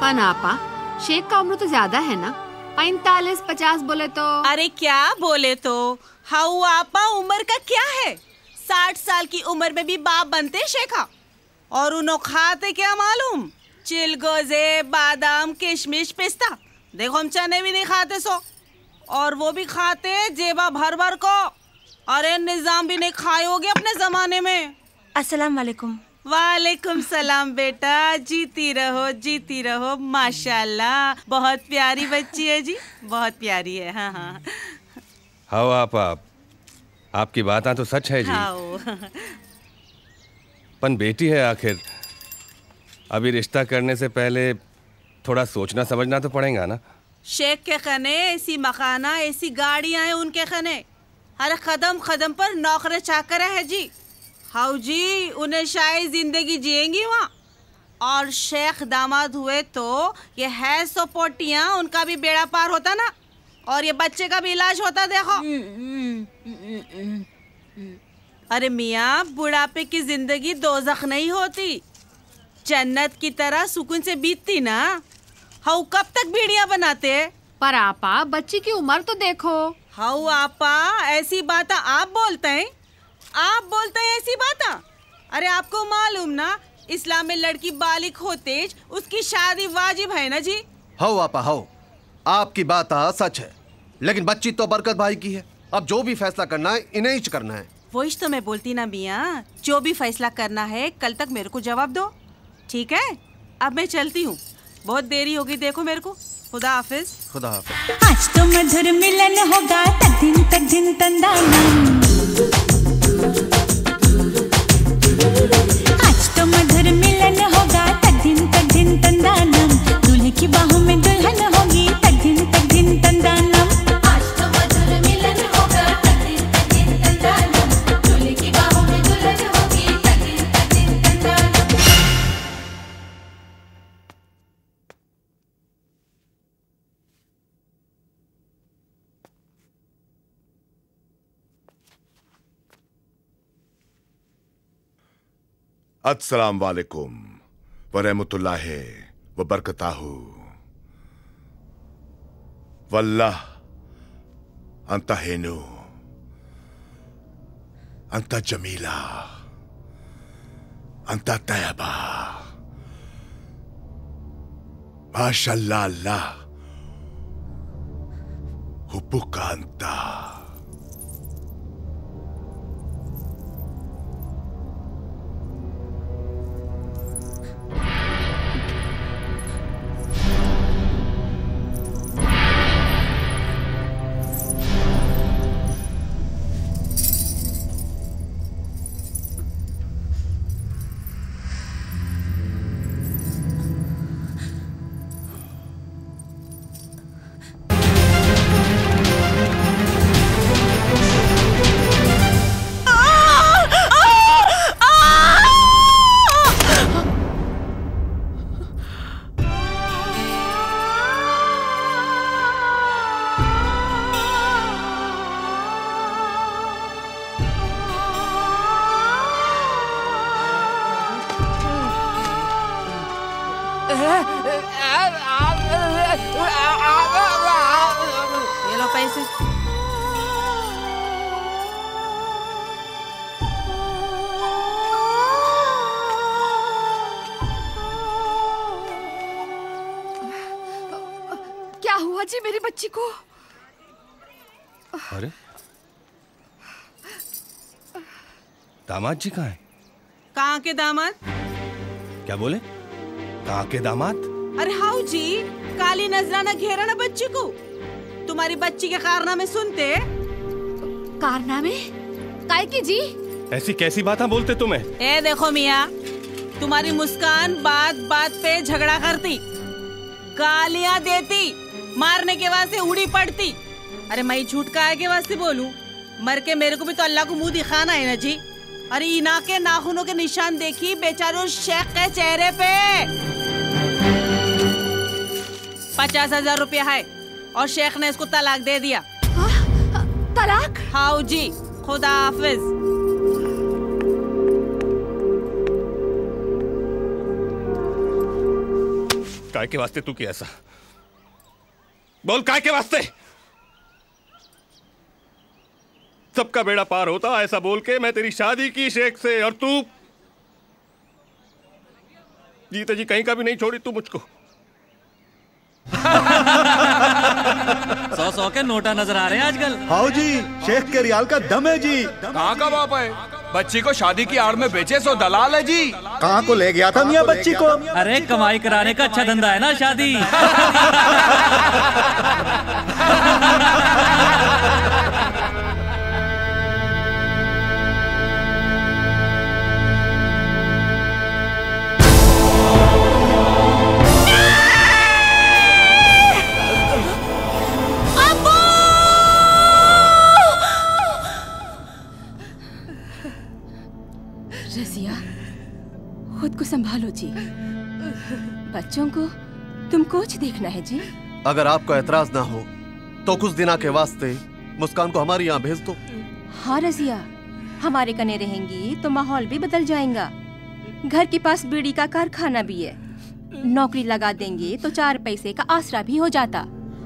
पनापा शेख का उम्र तो ज्यादा है ना, 45-50 बोले तो। अरे क्या बोले तो, हाउ आपा उम्र का क्या है? 60 साल की उम्र में भी बाप बनते शेखा। और उन्हों खाते क्या मालूम, चिलगोजे, बादाम, किशमिश, पिस्ता। देखो हम चने भी नहीं खाते सो, और वो भी खाते जेबा भर भर को। अरे निजाम भी नहीं खाए होगे अपने जमाने में। अस्सलाम वालेकुम। वालेकुम सलाम बेटा, जीती रहो माशाल्लाह। बहुत प्यारी बच्ची है जी, बहुत प्यारी है। हाँ हाँ हाँ आप आपकी बात तो सच है जी। हाँ। पन बेटी है आखिर, अभी रिश्ता करने से पहले थोड़ा सोचना समझना तो पड़ेगा ना। शेख के खने ऐसी मकाना, ऐसी गाड़ियां हैं उनके खने, हर कदम कदम पर नौकरे चाकर है जी। हाउ जी, उन्हें शायद जिंदगी जिएंगी वहाँ। और शेख दामाद हुए तो ये है सो पोटियां, उनका भी बेड़ा पार होता ना, और ये बच्चे का भी इलाज होता। देखो अरे मियाँ, बुढ़ापे की जिंदगी दोज़ख नहीं होती, जन्नत की तरह सुकून से बीतती ना। हाउ कब तक बीड़ियाँ बनाते? पर आपा बच्ची की उम्र तो देखो। हाउ आपा ऐसी बात आप बोलते हैं, आप बोलते हैं ऐसी बात। अरे आपको मालूम ना, इस्लाम में लड़की बालिग होते उसकी शादी वाजिब है ना जी। हाउ आपा हाउ, आपकी बात सच है, लेकिन बच्ची तो बरकत भाई की है। अब जो भी फैसला करना है इन्हें ही करना है। वो ही तो मैं बोलती ना मियाँ, जो भी फैसला करना है कल तक मेरे को जवाब दो, ठीक है? अब मैं चलती हूँ, बहुत देरी होगी देखो मेरे को। खुदा हाफिज। खुदा हाफिज। आज तो मधुर मिलन होगा, तक दिन तंदाना। आज तो मधुर मिलन होगा, तक दिन तंदानम। दूल्हे की बाहों में दुल्हन होगी, तक दिन तंदानम। आज तो मधुर मिलन होगा, तक दिन तंदानम। दूल्हे की बाहों में दुल्हन होगी, तक दिन तंदानम। अस्सलाम वालेकुम व रहमतुल्लाहि व बरकताहू। वल्लाह अंता हेनु, अंता जमीला, अंता तैयबा, माशाअल्लाह अल्लाह, हुब्बुका अंता। ये लो पैसे। क्या हुआ जी मेरी बच्ची को? अरे दामाद जी कहाँ हैं? कहाँ के दामाद? क्या बोले? कहाँ के दामाद? अरे हाउ जी, काली नजराना घेरा ना बच्ची को। तुम्हारी बच्ची के कारनामे सुनते। कारनामे? काय की जी? ऐसी कैसी बातें बोलते तुम्हें? ए देखो मियाँ, तुम्हारी मुस्कान बात बात पे झगड़ा करती, गालियाँ देती, मारने के वास्ते उड़ी पड़ती। अरे मैं झूठ का के वास्ते बोलूं? मर के मेरे को भी तो अल्लाह को मुंह दिखाना है ना जी। अरे इना के नाखूनों के निशान देखी बेचारो शेख के चेहरे पे। 50,000 रुपया है और शेख ने इसको तलाक दे दिया। तलाक? हाउ जी, खुदा हाफिज। काय के वास्ते तू किया ऐसा? बोल काय के वास्ते? सबका बेड़ा पार होता ऐसा बोल के मैं तेरी शादी की शेख से, और तू जीते जी कहीं का भी नहीं छोड़ी तू मुझको। 100 के नोटा नजर आ रहे हैं आजकल। हाँ जी, शेख के रियाल का दम है जी। कहाँ का बाप है? बच्ची को शादी की आड़ में बेचे सो दलाल है जी। कहाँ को ले गया था मियाँ बच्ची को? अरे कमाई कराने का अच्छा धंधा है ना शादी। रजिया, खुद को संभालो जी। बच्चों को तुम कुछ देखना है जी। अगर आपको एतराज ना हो तो कुछ दिना के वास्ते मुस्कान को हमारे यहाँ भेज दो। हाँ रजिया, हमारे कने रहेंगी तो माहौल भी बदल जाएगा। घर के पास बीड़ी का कारखाना भी है, नौकरी लगा देंगे तो 4 पैसे का आसरा भी हो जाता।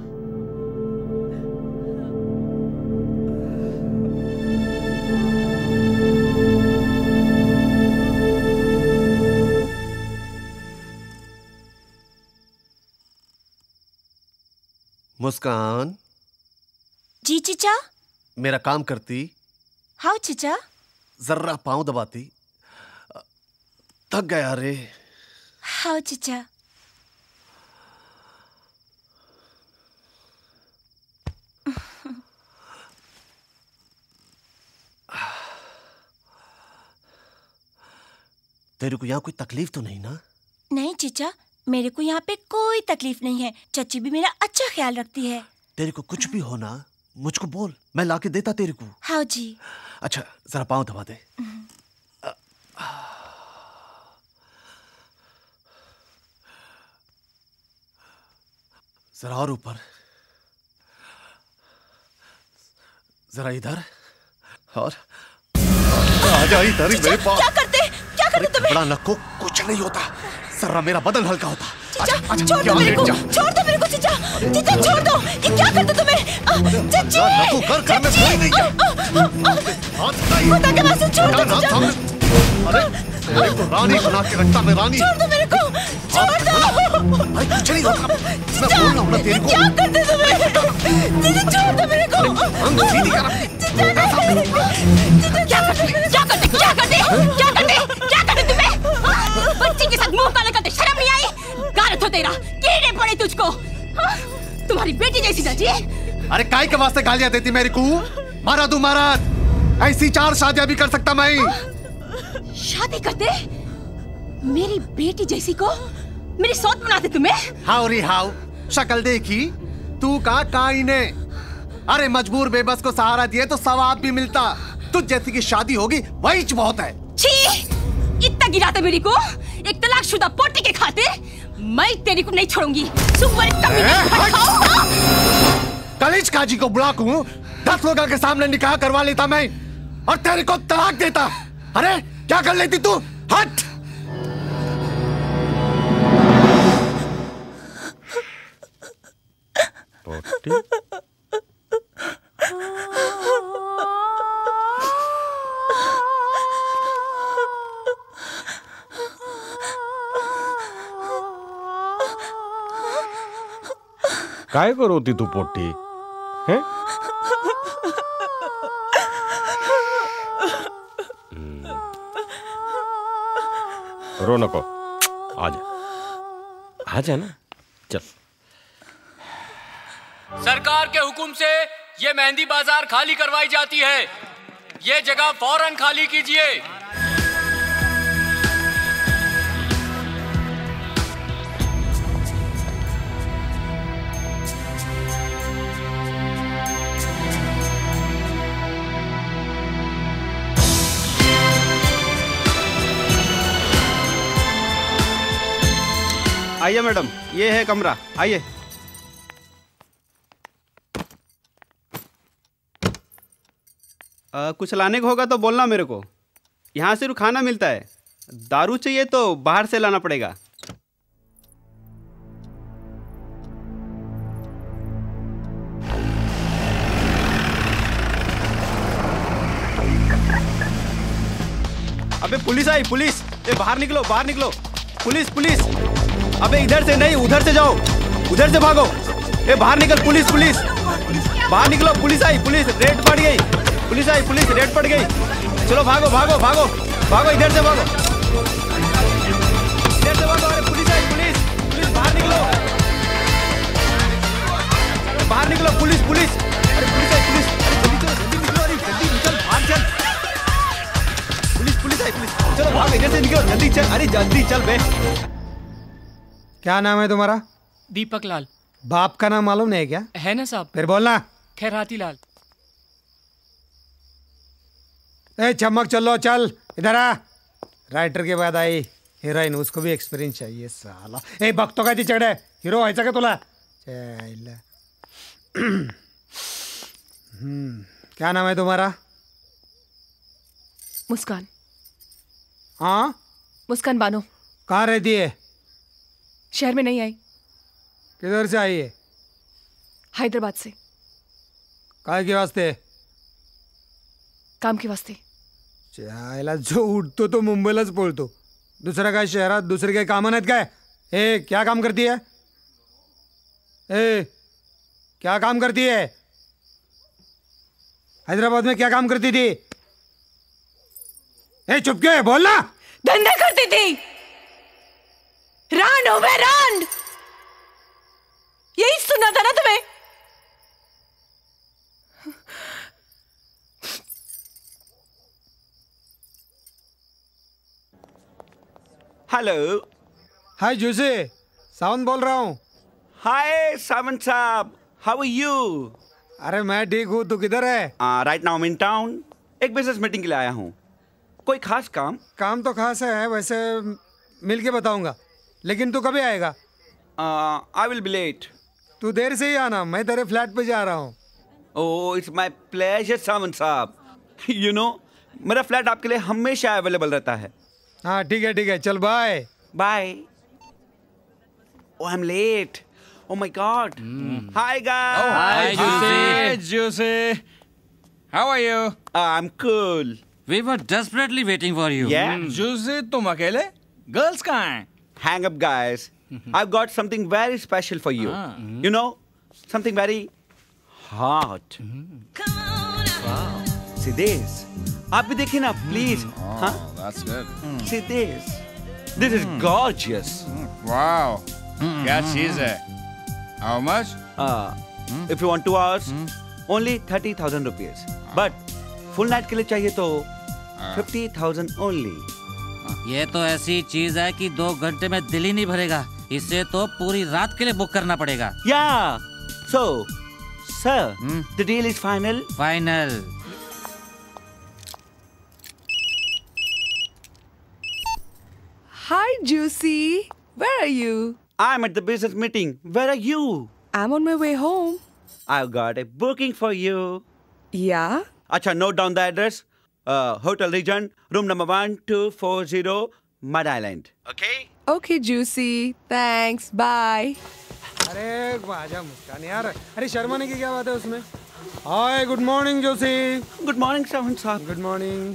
मुस्कान जी चीचा। मेरा काम करती? हाँ चीचा। जर्रा पाँव दबाती, थक गया रे। हाँ चीचा। तेरे को यहाँ कोई तकलीफ तो नहीं ना? नहीं चीचा, मेरे को यहाँ पे कोई तकलीफ नहीं है। चाची भी मेरा अच्छा ख्याल रखती है। तेरे को कुछ भी हो ना मुझको बोल, मैं लाके देता तेरे को। हाँ जी। अच्छा जरा पाँव दबा दे। जरा और ऊपर, जरा इधर, और आजा इधर ही मेरे पास। क्या करते तुम्हें? बड़ा नक्को, कुछ नहीं होता, जरा मेरा बदन हल्का होता। छोड़ दो मेरे को, छोड़ दो मेरे को चीचा, चीचा छोड़ दो। ये क्या करते तुम्हें? चाची, नक्को कर में कोई नहीं है। खुदा के वास्ते छोड़ दो चीचा। अरे मेरे को रानी बना के रखता, मैं रानी। छोड़ दो मेरे को, छोड़ दो। भाई कुछ नहीं होता, मैं बोल रहा हूँ ना तेरे को। क्या करते तुम्हें? चीचा छोड़ दो मेरे को। हम सीधी कर। क्या करते तुम्हें? बच्ची के साथ मुंह काला करते शर्म नहीं आई? गारत हो तेरा, कीड़े पड़े तुझको। तुम्हारी बेटी जैसी ना जी। अरे काय के वास्ते गालियां देती मेरे को? मारा तू मारा, ऐसी 4 शादियां भी कर सकता मैं। शादी करते मेरी बेटी जैसी को मेरी सौत बनाते तुम्हें? हाउ री हाउ, शक्ल देखी तू का इने। अरे मजबूर बेबस को सहारा दिए तो सवाब भी मिलता। तुझ जैसी की शादी होगी वही बहुत है। छी, इतना गिराते मेरी को एक तलाकशुदा पोटी के खाते। मैं तेरी को नहीं छोड़ूंगी। कलीज काजी को बुलाऊं, 10 लोगों के सामने निकाह करवा लेता मैं, और तेरे को तलाक देता। अरे क्या कर लेती तू? हट। काय को रोती तू पोटी है? रो नको, आजा ना, चल। सरकार के हुक्म से ये मेहंदी बाजार खाली करवाई जाती है। ये जगह फौरन खाली कीजिए। आइए मैडम, ये है कमरा, आइए। कुछ लाने को होगा तो बोलना मेरे को। यहाँ सिर्फ खाना मिलता है, दारू चाहिए तो बाहर से लाना पड़ेगा। अबे पुलिस आई, पुलिस! ए बाहर निकलो, बाहर निकलो! Police, police! अबे इधर से नहीं, उधर से जाओ, उधर से भागो! ए बाहर निकल, पुलिस, पुलिस! बाहर निकलो, पुलिस आई, पुलिस! रेड पड़ गई, पुलिस आई, पुलिस! रेड पड़ गई! चलो भागो, भागो, भागो, भागो! इधर से भागो, इधर से भागो! अरे पुलिस आई, पुलिस! पुलिस बाहर निकलो, बाहर निकलो! Police, police! अरे पुलिस आई, पुलिस! अरे जल्दी चलो, जल्दी निकलो! अरे जल्दी निकल, बाहर चल! पुलिस, पुलिस आई, पुलिस! चलो भाग, इधर से निकलो, जल्दी चल! अरे जल्दी चल बे! क्या नाम है तुम्हारा? दीपक लाल। बाप का नाम मालूम नहीं है क्या? है ना साहब। फिर बोलना। खैराती लाल। ए चमक, चलो चल, इधर आ। राइटर के बाद आई हीरोइन, उसको भी एक्सपीरियंस चाहिए साला। ए भक्तों का चढ़े हीरो व्हायचा का तुला? चल। क्या नाम है तुम्हारा? मुस्कान। हाँ, मुस्कान बानो। कहाँ रहती है? शहर में नहीं आई। किधर से आई है? हैदराबाद से। काय के वास्ते? काम के वास्ते। चायला जो उठतो तो मुंबईलाच बोलतो, दुसऱ्या काय शहरात दुसरे काही कामं नाहीत काय? ए क्या काम करती है? ए क्या काम करती है? हैदराबाद में क्या काम करती थी? ए चुप क्यों है, बोलना। धंधा करती थी। रांड हो गए, रांड। यही सुना था ना तुम्हें? हेलो। हाय जूसी, सावन बोल रहा हूँ। हाय सावंत साहब, हाउ आर यू? अरे मैं ठीक हूँ, तू किधर है? राइट नाउ इन टाउन, एक बिजनेस मीटिंग के लिए आया हूँ। कोई खास काम? काम तो खास है, वैसे मिल के बताऊंगा, लेकिन तू कभी आएगा? I will be late. तू देर से ही आना, मैं तेरे फ्लैट पे जा रहा हूँ। Oh it's my pleasure Sawant साहब। यू नो मेरा फ्लैट आपके लिए हमेशा अवेलेबल रहता है। हाँ ठीक है, चल bye bye. Oh I am late, oh my god. Hi guys. Hi, Juicy. How are you? I'm cool. We were desperately waiting for you. Yeah. Juicy, तुम अकेले? Girls कहाँ हैं? Hang up, guys. I've got something very special for you. You know, something very hot. Wow. See this? आप भी देखिए ना, please. हाँ? That's good. See this? This is gorgeous. Wow. क्या चीज़ है? How much? If you want 2 hours, only 30,000 rupees. But full night के लिए चाहिए तो 50,000 only. ये तो ऐसी चीज है कि 2 घंटे में दिल ही नहीं भरेगा, इसे तो पूरी रात के लिए बुक करना पड़ेगा। Yeah. So, sir, the deal is final. Final. Hi, Juicy. Where are you? I'm at the business meeting. Where are you? I'm on my way home. I've got a booking for you. Yeah? Acha, note down the address. Hotel Regent, room number 1240, Mud Island. Okay? Okay, Juicy. Thanks. Bye. अरे आजा मुस्कान यार, अरे शर्माने की क्या बात है उसमें? Hi good morning Joshi. Good morning Sawant साहब। Good morning.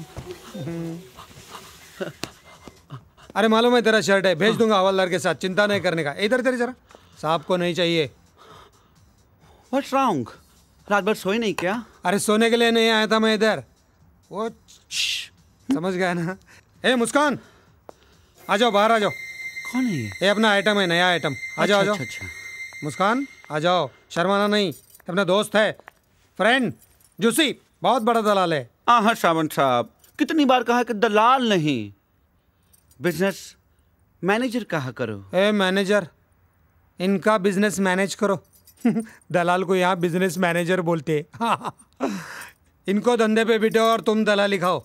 अरे मालूम है तेरा शर्ट है, भेज दूंगा हवलदार के साथ, चिंता नहीं करने का। इधर तेरे जरा, साहब को नहीं चाहिए। What's wrong? रात भर सोई नहीं क्या? अरे सोने के लिए नहीं आया था मैं इधर, वो समझ गया ना। ए मुस्कान, आ जाओ, बाहर आ जाओ। कौन है ये? ये अपना आइटम है, नया आइटम। आ जाओ, आ जाओ। मुस्कान आ जाओ, शर्माना नहीं, अपना दोस्त है, फ्रेंड जूसी, बहुत बड़ा दलाल है। हाँ सावंत साहब, कितनी बार कहा कि दलाल नहीं, बिजनेस मैनेजर कहा करो। ए मैनेजर, इनका बिजनेस मैनेज करो। दलाल को यहाँ बिजनेस मैनेजर बोलते हैं। इनको धंधे पे बिठो और तुम दलाली खाओ।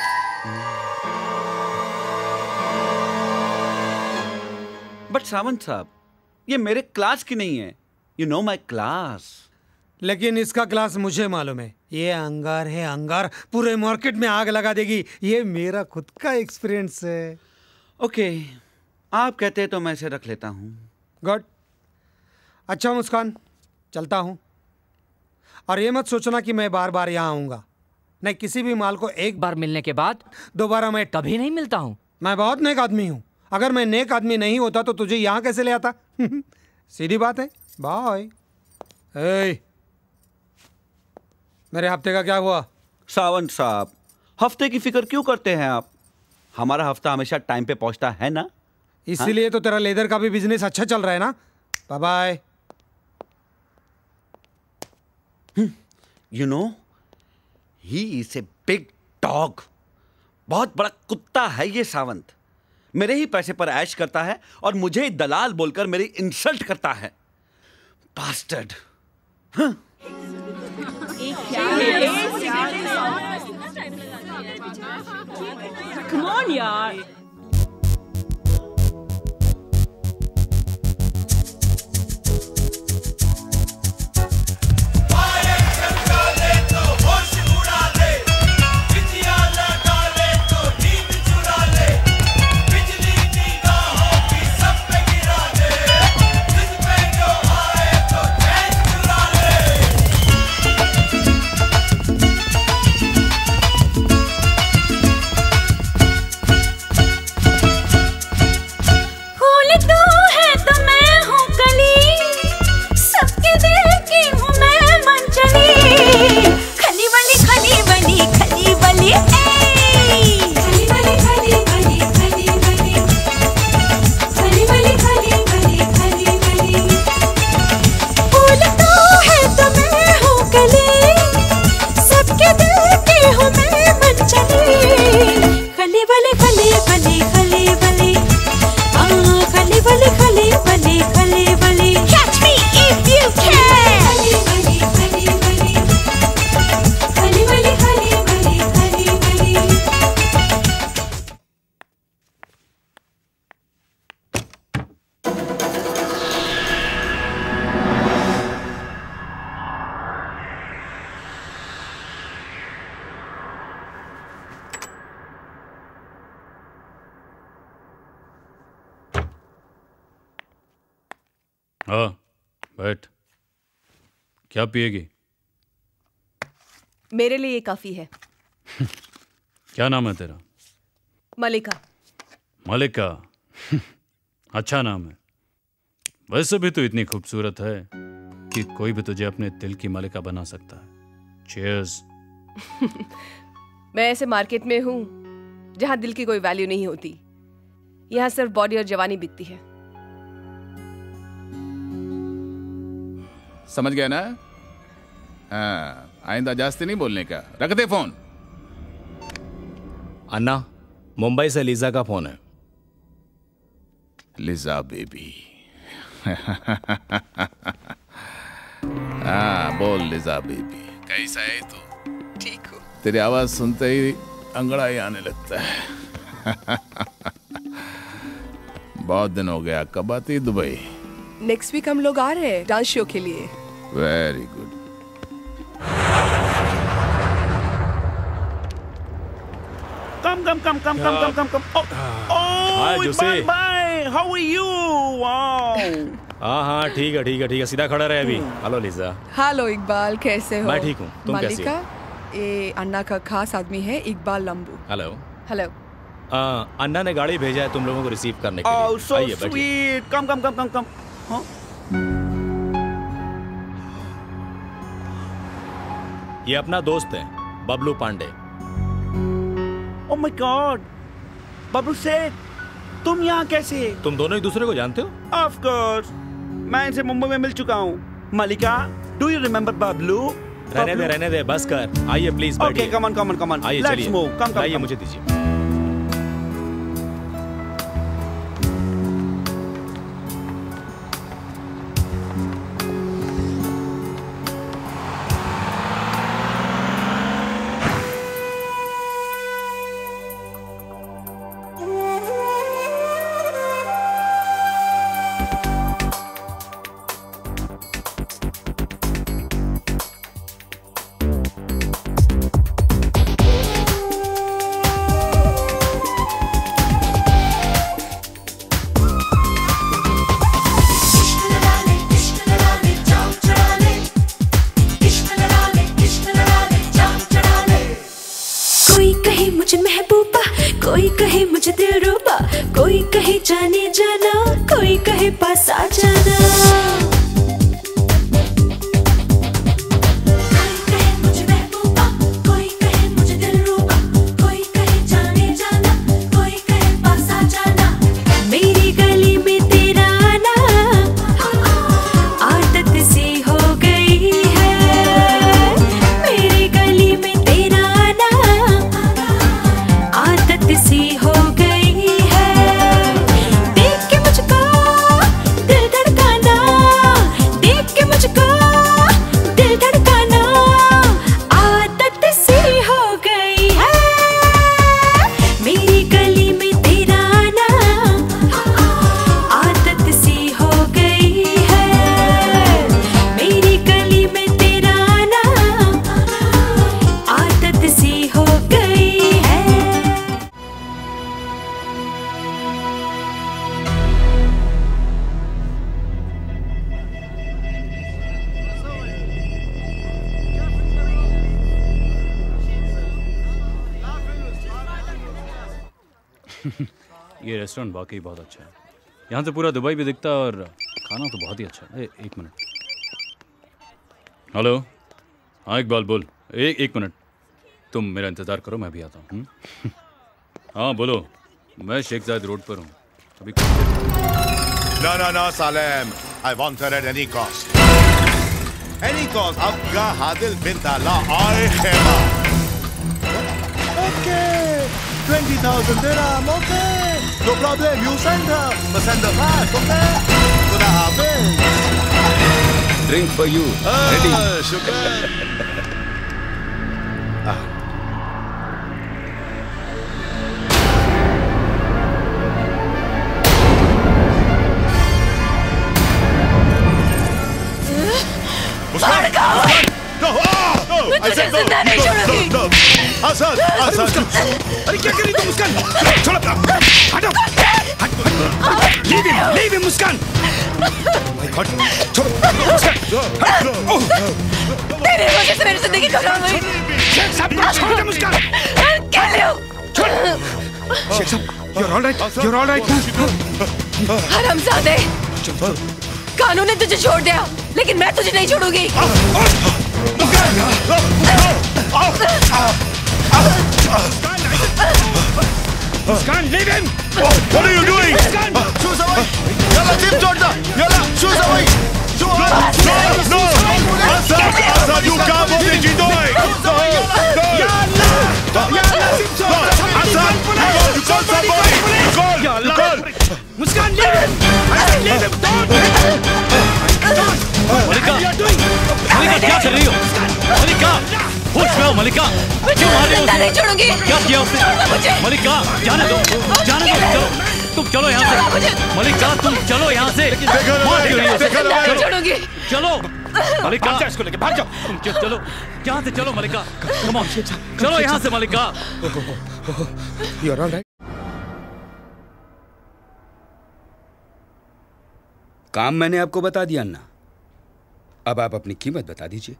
बट सावंत साहब, ये मेरे क्लास की नहीं है। You know my class. लेकिन इसका क्लास मुझे मालूम है, ये अंगार है अंगार, पूरे मार्केट में आग लगा देगी। ये मेरा खुद का एक्सपीरियंस है। ओके, आप कहते हैं तो मैं इसे रख लेता हूँ। गुड। अच्छा मुस्कान, चलता हूँ, और ये मत सोचना कि मैं बार बार यहाँ आऊँगा। नहीं किसी भी माल को एक बार मिलने के बाद दोबारा मैं कभी नहीं मिलता हूँ। मैं बहुत नेक आदमी हूँ। अगर मैं नेक आदमी नहीं होता तो तुझे यहाँ कैसे ले आता? सीधी बात है। बाय। मेरे हफ्ते का क्या हुआ? सावंत साहब, हफ्ते की फिक्र क्यों करते हैं आप? हमारा हफ्ता हमेशा टाइम पे पहुंचता है ना। इसीलिए तो तेरा लेदर का भी बिजनेस अच्छा चल रहा है ना। Bye bye. You know, he is a big dog. बहुत बड़ा कुत्ता है ये सावंत। मेरे ही पैसे पर ऐश करता है और मुझे ही दलाल बोलकर मेरी इंसल्ट करता है। बास्टर्ड। Come on, yaar. हाँ बैठ। क्या पिएगी? मेरे लिए ये काफी है। क्या नाम है तेरा? मलिका। मलिका। अच्छा नाम है। वैसे भी तो इतनी खूबसूरत है कि कोई भी तुझे अपने दिल की मलिका बना सकता है। चीयर्स। मैं ऐसे मार्केट में हूँ जहाँ दिल की कोई वैल्यू नहीं होती। यहाँ सिर्फ बॉडी और जवानी बिकती है। समझ गया ना? हाँ, आइंदा जास्ती नहीं बोलने का। रख दे फोन। अन्ना, मुंबई से लीजा का फोन है। Lisa baby. हाँ बोल लिजा बेबी, कैसा है तू? ठीक हूँ। तेरी आवाज सुनते ही अंगड़ाई आने लगता है। बहुत दिन हो गया। कब आती दुबई? नेक्स्ट वीक हम लोग आ रहे हैं डांस शो के लिए। Very good. come. Hi, Jose. Bye. How are you? Wow. हाँ ठीक है सीधा खड़ा रहे अभी। हेलो लिजा। हेलो इकबाल, कैसे हो? मैं ठीक हूँ, तुम कैसी हो? मलिका, ये अन्ना का खास आदमी है इकबाल लंबू। हेलो। हेलो। अन्ना ने गाड़ी भेजा है तुम लोगों को रिसीव करने के लिए। Oh, so sweet. Come. हाँ? ये अपना दोस्त है Bablu Pandey. Oh my God. Bablu सेठ, तुम यहाँ कैसे? तुम दोनों एक दूसरे को जानते हो? Of course. मैं इनसे मुंबई में मिल चुका हूँ। मलिका, do you remember बबलू? रहने दे बस कर। आइए प्लीज बैठिए। Okay, come on. आइए Let's move. Come. आइए मुझे दीजिए। मेरे पास आ जाना। ये रेस्टोरेंट वाकई बहुत अच्छा है। यहाँ से पूरा दुबई भी दिखता है और खाना तो बहुत ही अच्छा है। एक मिनट। हेलो, हाँ इकबाल बोल। एक मिनट, तुम मेरा इंतज़ार करो, मैं भी आता हूँ। हाँ बोलो, मैं शेख जायद रोड पर हूँ अभी। No, Salem. I want her at any cost. Any cost. Abga Hadil bin Tala Al Khema. Okay. 20,000 dirham. Okay. No problem. You send her. But send her fast. Okay. Kuda hafiz. Drink for you. Ready. Shukran. मैं तुझे जिंदा नहीं छोड़ूंगी। आजाद, आजाद। अरे क्या कर रही तुम मुस्कान? छोड़ अपना। हटो। Leave him Muskan. हट। छोड़ो मुस्कान। तेरी वजह से मेरी जिंदगी खराब हुई। शेख साहब को छोड़ दे मुस्कान। क्या ले? छोड़। शेख साहब, you're all right. You're all right. हरामजादे। कानून ने तुझे छोड़ दिया, लेकिन मैं तुझे नहीं छोड़ूंगी। मुस्कान, leave him. What are you doing? Shoes away. Yalla, team छोड़ना. Yalla, shoes away. No. Azad, you can't hold it. You're doing. Azad, you call somebody. You call. Muskan, leave him. I said leave him. मलिका, मलिका क्या कर रही हो? मलिका, होश में आओ मलिका। क्यों मार रही हो उसे? नहीं छोड़ूंगी। क्या किया उसने? मलिका, जाने दो, चलो, तुम चलो यहाँ से। मलिका, तुम चलो यहाँ से। मार क्यों रही हो उसे? चलो, मलिका, भाग जाओ। तुम चलो, यहाँ से चलो मलिका। कम ऑन, चलो यहाँ से मलिका। You're all right. काम मैंने आपको बता दिया अन्ना, अब आप अपनी कीमत बता दीजिए।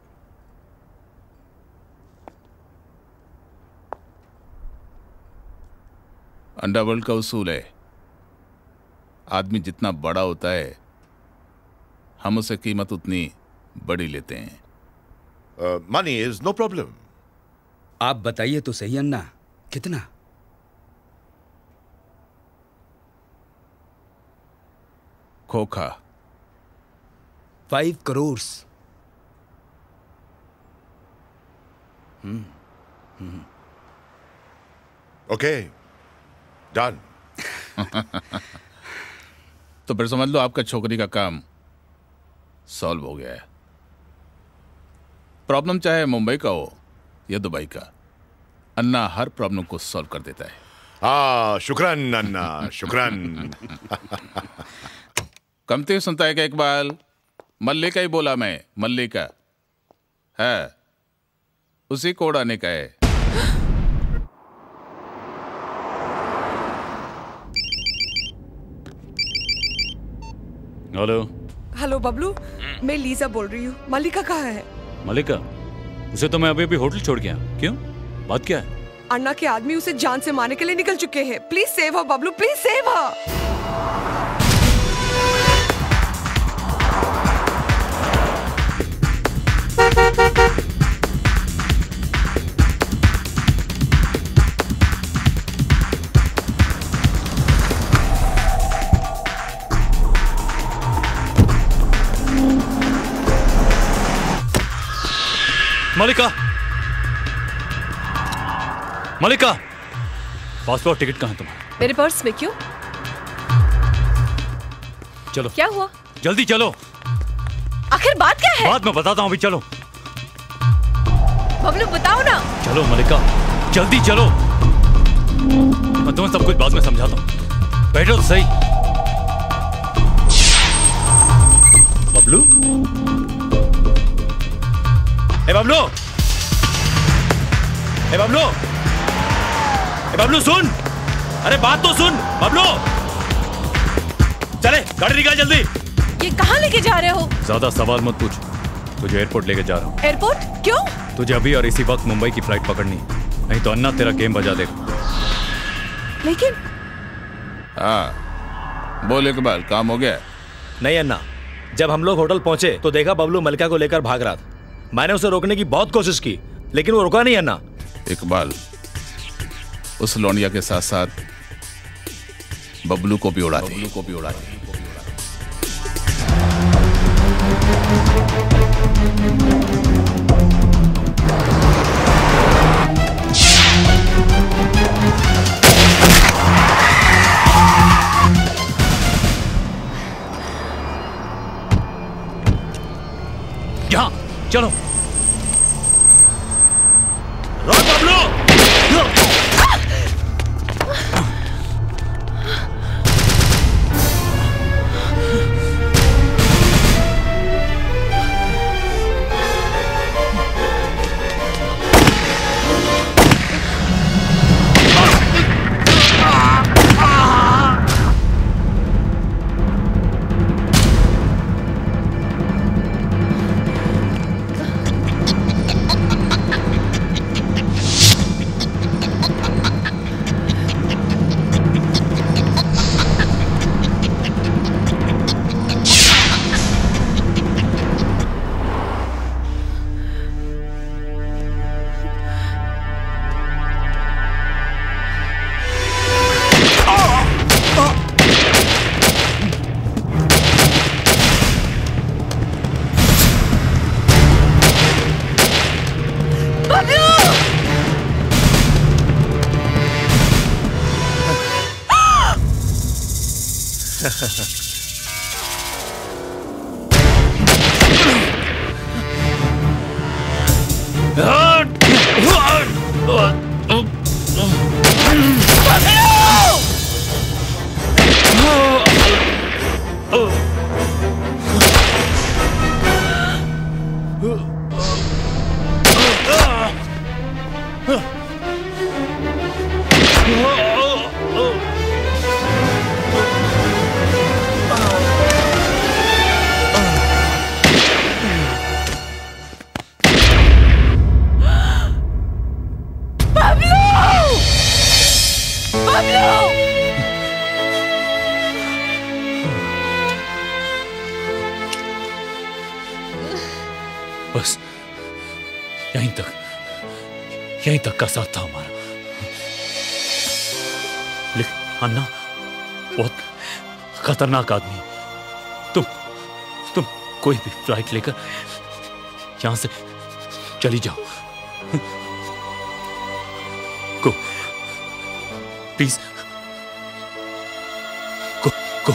अंडरवर्ल्ड का उसूल है, आदमी जितना बड़ा होता है हम उसे कीमत उतनी बड़ी लेते हैं। Money is no problem. आप बताइए तो सही अन्ना, कितना? खोखा 5 करोड़। Okay, done. तो फिर समझ लो आपका छोकरी का काम सॉल्व हो गया है। प्रॉब्लम चाहे मुंबई का हो या दुबई का, अन्ना हर प्रॉब्लम को सॉल्व कर देता है। हाँ, शुक्रान अन्ना, शुक्रान। कमती सुनता है क्या इकबाल? मल्लिका ही बोला मैं, मल्लिका है, उसी को उड़ाने का है। हेलो बबलू, मैं लीजा बोल रही हूँ। मल्लिका कहाँ है? मल्लिका, उसे तो मैं अभी होटल छोड़ गया। क्यों, बात क्या है? अन्ना के आदमी उसे जान से मारने के लिए निकल चुके हैं। Please save her Bablu, please save her. Malika, Malika, passport ticket कहाँ है तुम्हारा? मेरे पर्स में। क्यों? चलो। क्या हुआ? जल्दी चलो। आखिर बात क्या है? बाद में बताता हूँ, अभी चलो। बबलू बताओ ना। चलो मलिका, जल्दी चलो। मैं तुम्हें सब कुछ बाद में समझाता हूँ। बैठो तो सही। बबलू, ए बबलू, ए बबलू, ए बबलू सुन, अरे बात तो सुन बबलू। चले गाड़ी निकाल जल्दी। ये कहाँ लेके जा रहे हो? ज्यादा सवाल मत पूछ, तुझे एयरपोर्ट लेके जा रहा हूँ। एयरपोर्ट? क्यों? तुझे अभी और इसी वक्त मुंबई की फ्लाइट पकड़नी है, नहीं तो अन्ना तेरा गेम बजा देगा। लेकिन हाँ बोल इकबाल, काम हो गया? नहीं अन्ना, जब हम लोग होटल पहुंचे तो देखा बबलू मलिका को लेकर भाग रहा था। मैंने उसे रोकने की बहुत कोशिश की लेकिन वो रुका नहीं अन्ना। इकबाल, उस लौंडिया के साथ साथ बबलू को भी उड़ा दे। यहाँ चलो। रोक बबलू। बस यहीं तक का साथ था हमारा। लेकिन अन्ना बहुत खतरनाक आदमी है। तुम कोई भी फ्लाइट लेकर यहां से चली जाओ। Go please, go.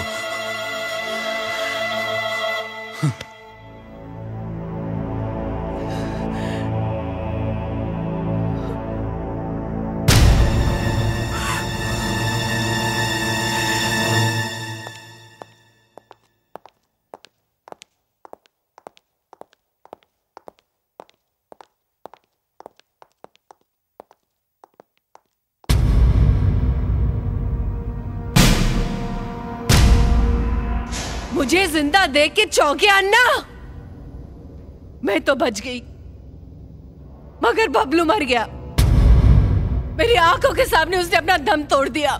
मुझे जिंदा देख के चौंके अन्ना। मैं तो बच गई मगर बबलू मर गया। मेरी आंखों के सामने उसने अपना दम तोड़ दिया।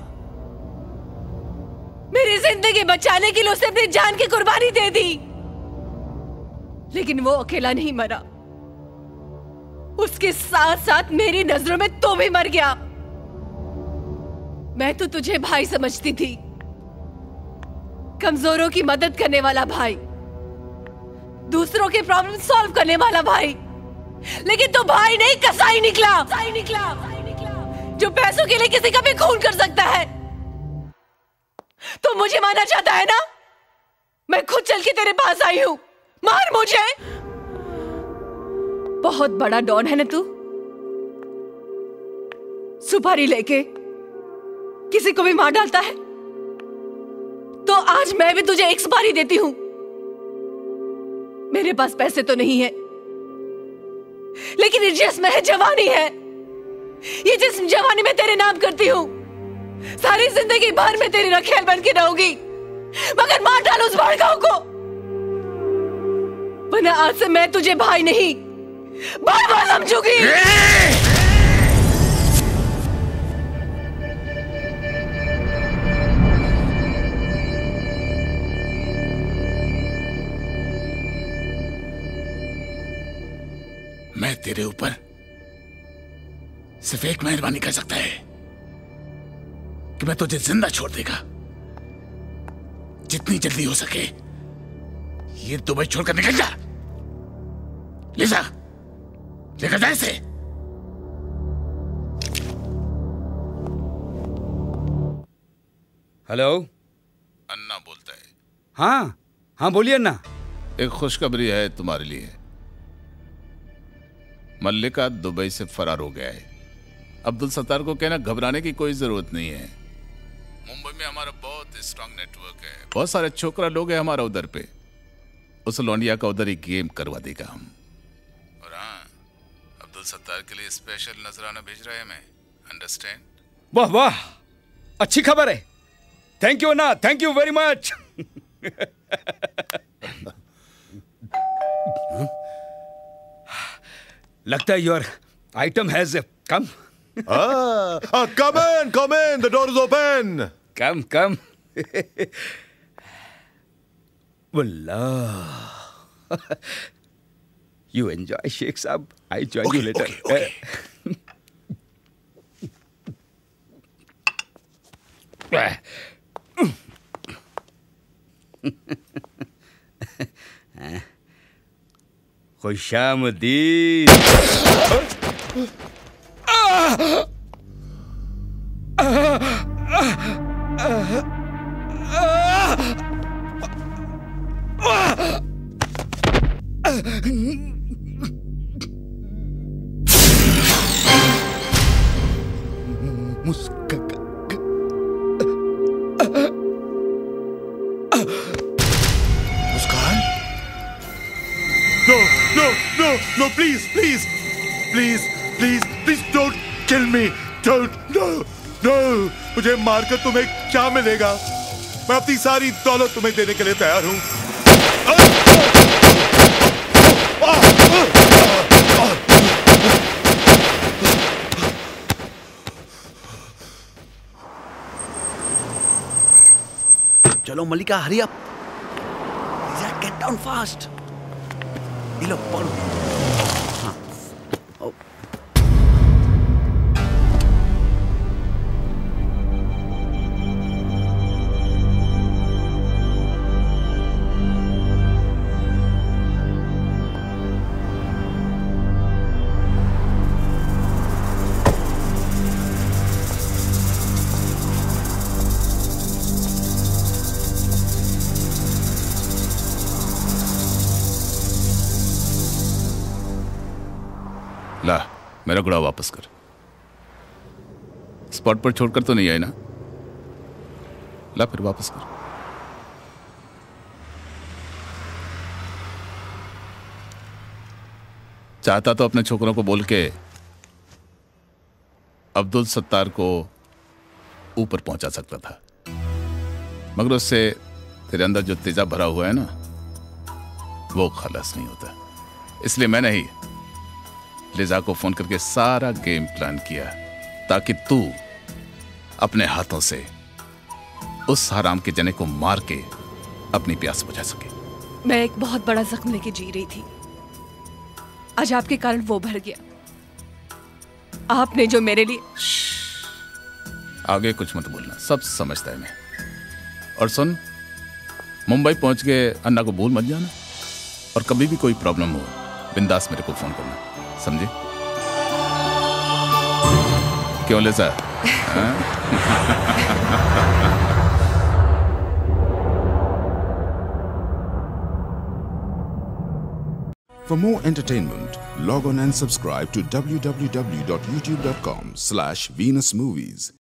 मेरी जिंदगी बचाने के लिए उसने अपनी जान की कुर्बानी दे दी। लेकिन वो अकेला नहीं मरा, उसके साथ साथ मेरी नजरों में तो भी मर गया। मैं तो तुझे भाई समझती थी, कमजोरों की मदद करने वाला भाई, दूसरों के प्रॉब्लम सॉल्व करने वाला भाई। लेकिन तू भाई नहीं कसाई निकला, जो पैसों के लिए किसी का भी खून कर सकता है। तू मुझे मारना चाहता है ना? मैं खुद चल के तेरे पास आई हूं, मार मुझे। बहुत बड़ा डॉन है ना तू, सुपारी लेके किसी को भी मार डालता है। तो आज मैं भी तुझे एक सुपारी देती हूं। मेरे पास पैसे तो नहीं है, लेकिन ये जिस्म है, जवानी है। ये जिस्म जवानी में तेरे नाम करती हूं। सारी जिंदगी भर में तेरी रखेल बन के रहूंगी, मगर मार डालो उस भड़काऊ को, वरना आज से मैं तुझे भाई नहीं बाबा समझूंगी। मैं तेरे ऊपर सिर्फ एक मेहरबानी कर सकता है कि मैं तुझे जिंदा छोड़ देगा। जितनी जल्दी हो सके ये दुबई छोड़कर निकल जा। ले जा, लेकर जा इसे। हेलो, अन्ना बोलता है। हाँ हाँ बोलिए अन्ना। एक खुशखबरी है तुम्हारे लिए। मल्लिका दुबई से फरार हो गया है। अब्दुल सत्तार को कहना घबराने की कोई जरूरत नहीं है। मुंबई में हमारा बहुत स्ट्रांग नेटवर्क है, बहुत सारे छोकरा लोग हैं हमारा उधर पे। उस लौंडिया का उधर ही गेम करवा देगा हम। और हाँ, अब्दुल सत्तार के लिए स्पेशल नजराना भेज रहा है मैं। अंडरस्टैंड? वाह वाह, अच्छी खबर है। Thank you Anna, thank you very much. लगता है your item has come. Come in, come in. The door is open. Come. Wallah. You enjoy, Sheikh Saab. I join you later. Okay. खुशामदीद। Muskan? No, please don't kill me. No. मुझे मारकर तुम्हें क्या मिलेगा? मैं अपनी सारी दौलत तुम्हें देने के लिए तैयार हूं। चलो Mallika, hurry up. Get down fast. ये लो पकड़ो। हाँ। ला, मेरा घोड़ा वापस कर। स्पॉट पर छोड़कर तो नहीं आए ना? ला फिर वापस कर। चाहता तो अपने छोकरों को बोल के अब्दुल सत्तार को ऊपर पहुंचा सकता था, मगर उससे तेरे अंदर जो तेजा भरा हुआ है ना, वो खलास नहीं होता। इसलिए मैंने ही लिजा को फोन करके सारा गेम प्लान किया ताकि तू अपने हाथों से उस हराम के जने को मार के अपनी प्यास बुझा सके। मैं एक बहुत बड़ा जख्म लेके जी रही थी, आज आपके कारण वो भर गया। आपने जो मेरे लिए। आगे कुछ मत बोलना, सब समझता है मैं। और सुन, मुंबई पहुंच के अन्ना को भूल मत जाना, और कभी भी कोई प्रॉब्लम हो बिंदास मेरे को फोन करना। समझे? क्यों लिसा? For more entertainment, log on and subscribe to www.youtube.com/Venus Movies.